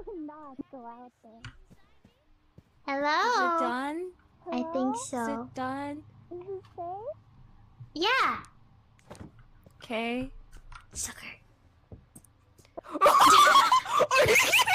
cannot go out there. Hello? Is it done? I think Is so. it done? Is it safe? Yeah! Okay. Sucker. Are you